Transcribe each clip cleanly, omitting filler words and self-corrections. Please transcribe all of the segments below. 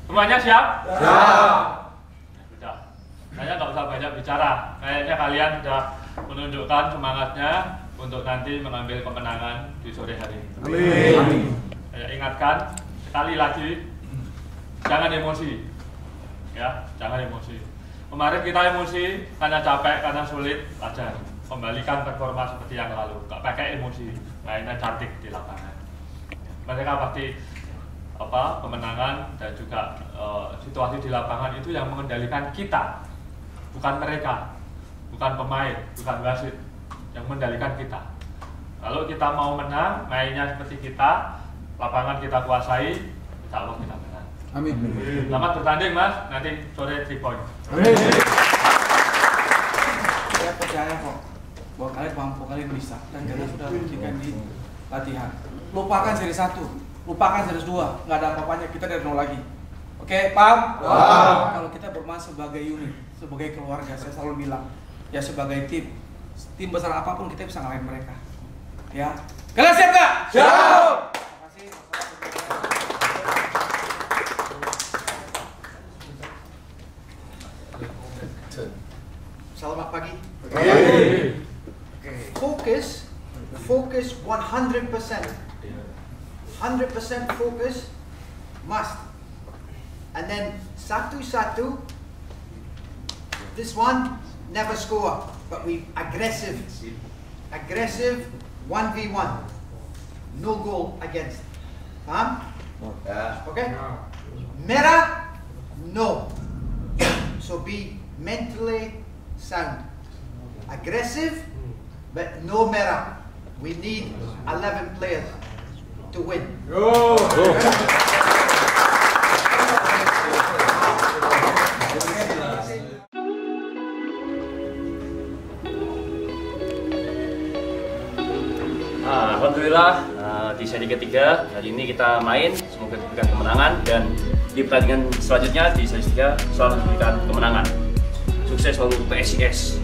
Semuanya siap? Siap. Sudah. Saya nggak usah banyak bicara. Kayaknya kalian sudah menunjukkan semangatnya untuk nanti mengambil kemenangan di sore hari. Amin. Saya ingatkan sekali lagi, jangan emosi. Ya, jangan emosi. Kemarin kita emosi karena capek, karena sulit, wajar. Kembalikan performa seperti yang lalu. Nggak pakai emosi. Mainnya cantik di lapangan. Mereka pasti kemenangan dan juga situasi di lapangan itu yang mengendalikan kita, bukan mereka, bukan pemain, bukan wasit, yang mengendalikan kita. Kalau kita mau menang, mainnya seperti kita, lapangan kita kuasai, insya Allah kita menang. Amin. Selamat bertanding Mas, nanti sore 3 poin. Amin. Saya percaya kok bahwa kalian mampu, kalian bisa, dan kalian sudah buktikan di latihan. Lupakan seri 1, lupakan seri 2, nggak ada apa-apanya, kita dari nol lagi. Oke, paham? Paham. Kalau kita bermain sebagai unit, sebagai keluarga, saya selalu bilang, ya sebagai tim besar apapun kita bisa ngalahin mereka. Ya, kalian siap nggak? Siap. Terima kasih. Selamat pagi. Oke. Focus 100%. 100% focus, must. And then satu, this one, never score, but we aggressive 1v1, no goal against. Paham? Okay? Merah, no. So be mentally sound. Aggressive, but no merah. We need 11 players to win. Alhamdulillah di seri ketiga hari ini kita main, semoga diberikan kemenangan, dan di pertandingan selanjutnya di seri 3 selalu diberikan kemenangan. Sukses selalu PSIS.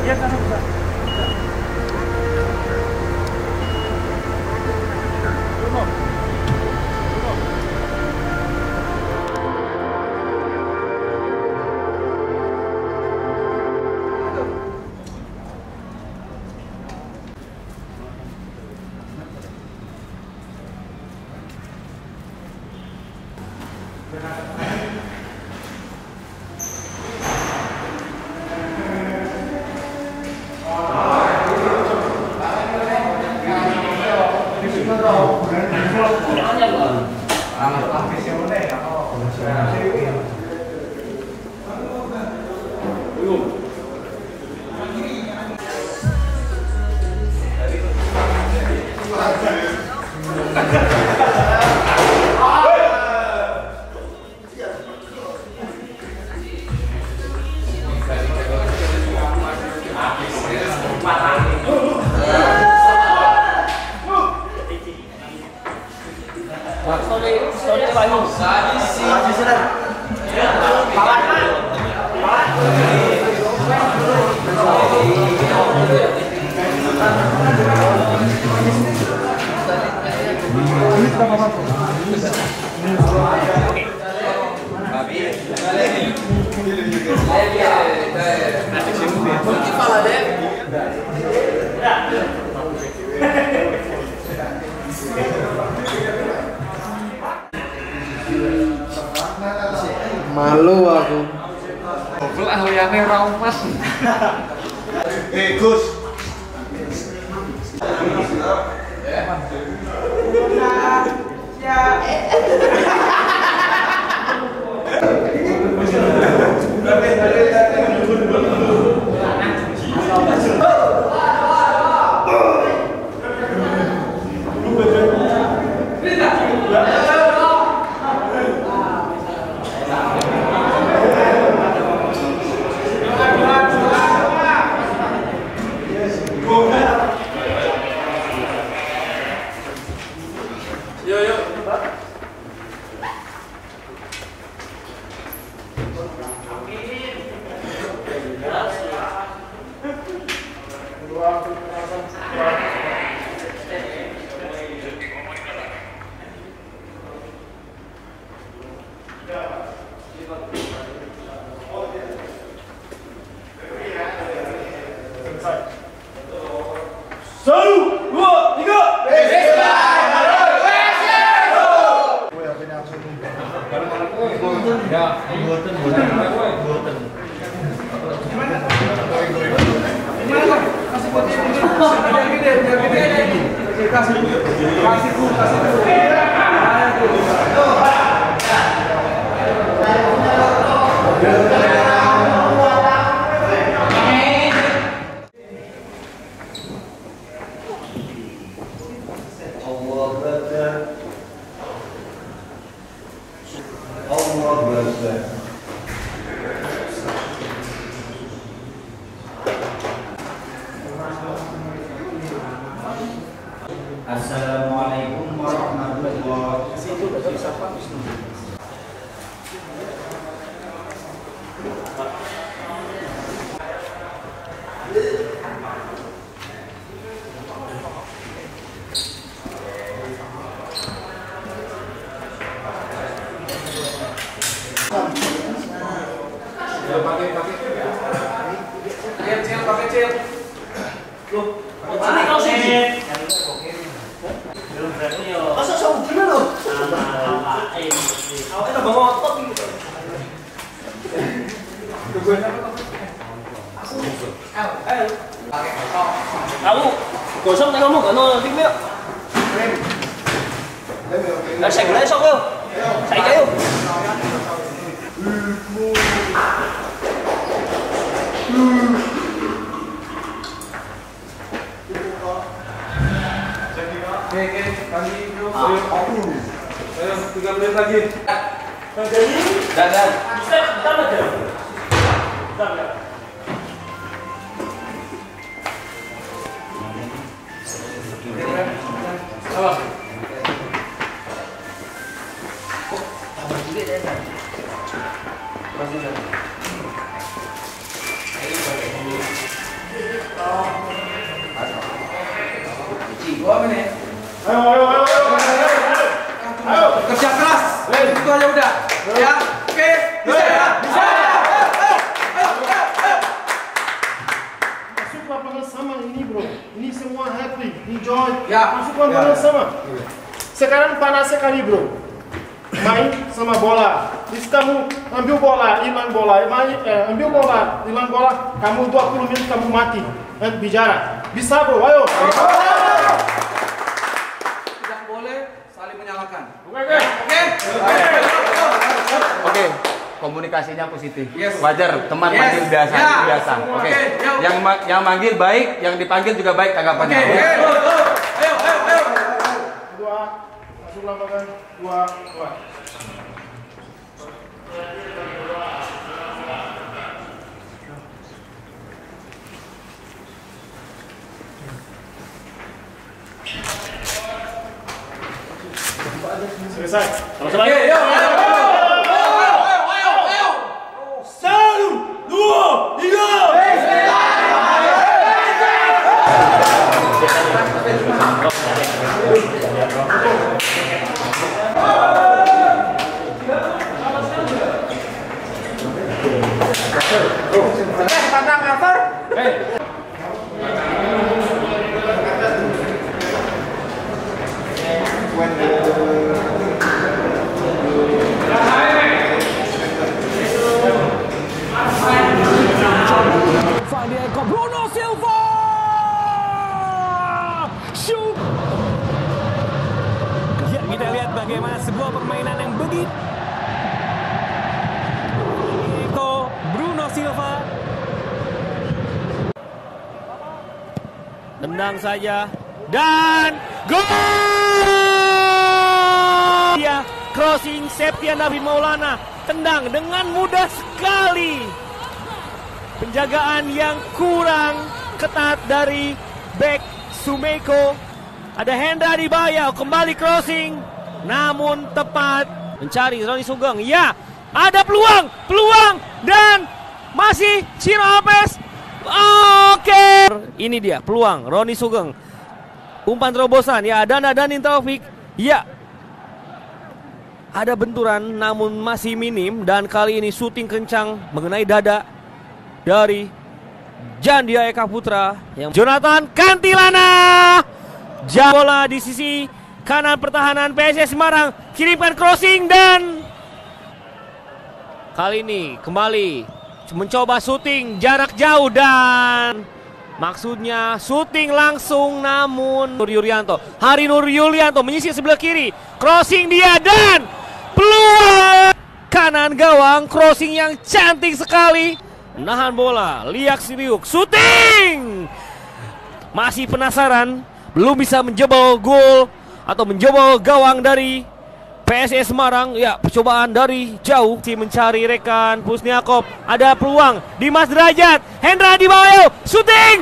Malu aku. Gobel ahliane Raumas. Gus. Assalamualaikum warahmatullahi wabarakatuh. Kamu gosong tengok kamu kan tim yuk. Saya mulai sok yuk. Saya kayu. Oke, kami dulu. Ayo, 3 menit lagi. Dan. Bentar aja. Bentar ya. Apa? Ya. Masukkan bola sama. Sekarang panas sekali bro. Main sama bola. Terus kamu ambil bola, hilang bola, ambil bola, hilang bola. Kamu 20 menit kamu mati. Bicara. Bisa bro, ayo. Tidak boleh saling menyalahkan. Oke, komunikasinya positif. Yes. Wajar, teman Yes. manggil biasa, Ya. biasa. Oke. Oke. Yang manggil baik, yang dipanggil juga baik tanggapannya. Oke. Ayo. Dua. Masuk lapangan. Dua. Selesai. Sama-sama. Bruno Silva shoot. Ya, kita lihat bagaimana sebuah permainan yang begitu. Itu Bruno Silva. Tendang saja dan gol. Ya, crossing Septian David Maulana, tendang dengan mudah sekali. Penjagaan yang kurang ketat dari bek Sumeko. Ada Hendra di Bayau, kembali crossing, namun tepat mencari Roni Sugeng. Ya, ada peluang dan masih Ciro Alves. Oke, ini dia peluang Roni Sugeng. Umpan terobosan, ya, dan Danin Taufik. Ya, ada benturan namun masih minim, dan kali ini syuting kencang mengenai dada dari Jandia Eka Putra. Yang Jonathan Kantilana, bola di sisi kanan pertahanan PSS Semarang, kirimkan crossing dan kali ini kembali mencoba syuting jarak jauh dan maksudnya syuting langsung, namun Hari Nur Yulianto menyisir sebelah kiri, crossing dia dan peluang kanan gawang, crossing yang cantik sekali. Menahan bola, Liak Siriuk, syuting. Masih penasaran, belum bisa menjebol gol atau menjebol gawang dari PSS Semarang. Ya, percobaan dari jauh, si mencari rekan Pusniakov. Ada peluang, Dimas Derajat, Hendra di bawah, syuting,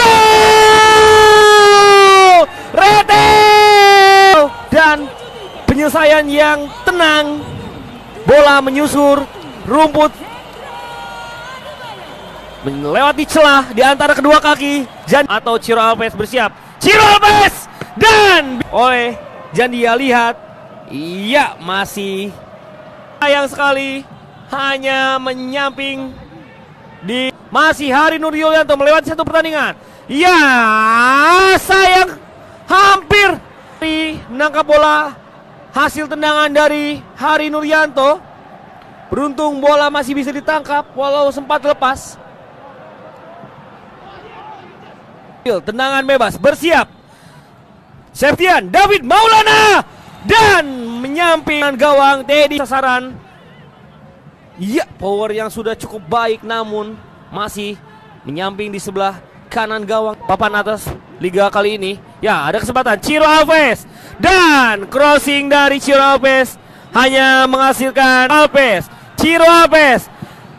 gol! Rete! Dan penyelesaian yang tenang, bola menyusur rumput, melewati celah di antara kedua kaki atau Ciro Alves bersiap. Ciro Alves dan oleh Jandia, lihat. Iya, masih sayang sekali hanya menyamping di masih Hari Nur Yulianto melewati satu pertandingan. Ya, sayang hampir menangkap bola hasil tendangan dari Hari Nuryanto. Beruntung bola masih bisa ditangkap walau sempat lepas. Tendangan bebas, bersiap Septian David Maulana dan menyamping gawang Teddy sasaran. Ya, power yang sudah cukup baik namun masih menyamping di sebelah kanan gawang papan atas liga kali ini. Ya, ada kesempatan Ciro Alves dan crossing dari Ciro Alves hanya menghasilkan Ciro Alves.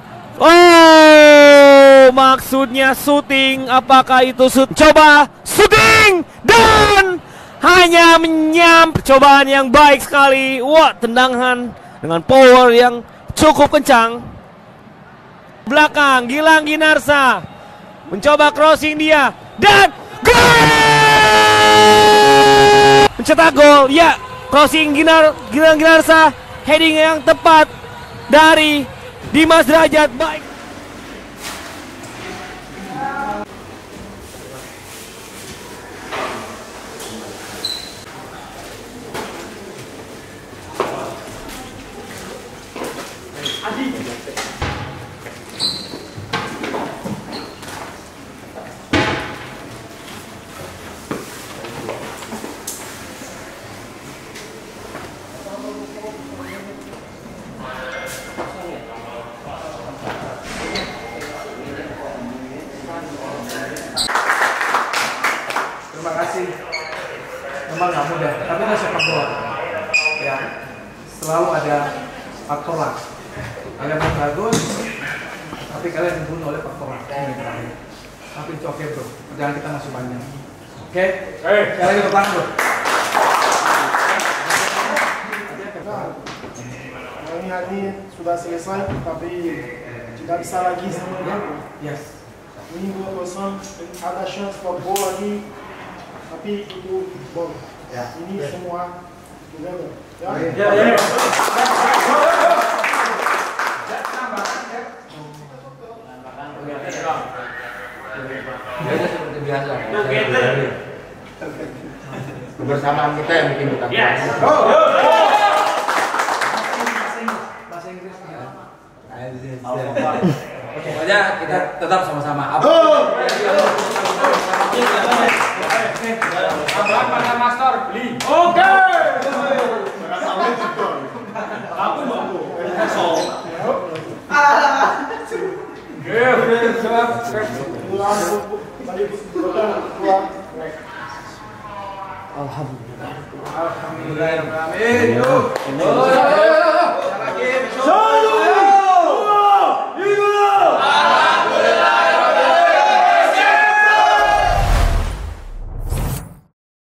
Oh, maksudnya syuting. Apakah itu coba syuting dan hanya percobaan yang baik sekali. Wah, tendangan dengan power yang cukup kencang. Belakang Gilang Ginarsa mencoba crossing dia dan gol! Mencetak gol. Ya, crossing Gilang Ginarsa, heading yang tepat dari Dimas Derajat. Baik. memang nggak mudah, tapi ada sepak bola. Ya, selalu ada faktor lah. Kalian mau bagus, tapi kalian dibunuh oleh faktor lah. Tapi itu oke bro, perjalanan kita masih panjang. Oke, sekali lagi depan bro. Ini sudah selesai, tapi tidak bisa lagi sebenarnya. Yes. Ini 2% ada chance for gol lagi, tapi itu gol. Ya. Ini semua together. Ya. Ya. Seperti biasa. Kebersamaan kita yang bikin kita. Bahasa Inggris. Oke, pokoknya kita tetap sama-sama. Tambahan pada master beli. Oke. Alhamdulillah.